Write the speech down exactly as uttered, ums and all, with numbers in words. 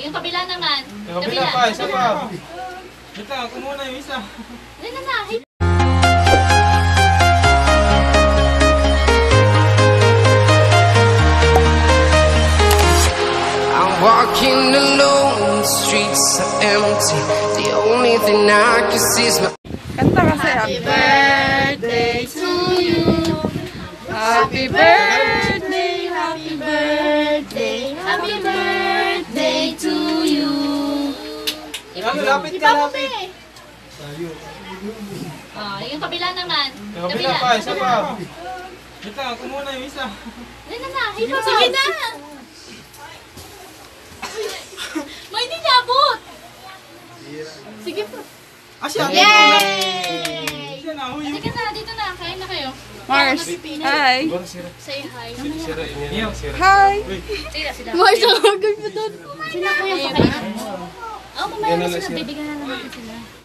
yung kabila naman. Yung kabila pa, isa pa. Ito, ako muna yung isa. Hindi na na. Walking alone, the streets are empty. The only thing I can see is my... Kanta kasi. Happy birthday to you. Happy birthday, happy birthday, Happy birthday to you. Ano, lapit ka, lapit. Oh, yung kabila naman. Yung kabila pa, isa pa. Ito, ako muna yung isa. Hindi na na. Sige na. Ma, hindi niya abot. Sige po. Ah, siya. Yay! Siya na, huy. Sige na, dito na. Kain na kayo. Mars, hi. Say hi. Hi. Mars, ang agad mo doon. Sila ko yung pakain. Oh, mamaya na sila. Bibigyan na naman sila.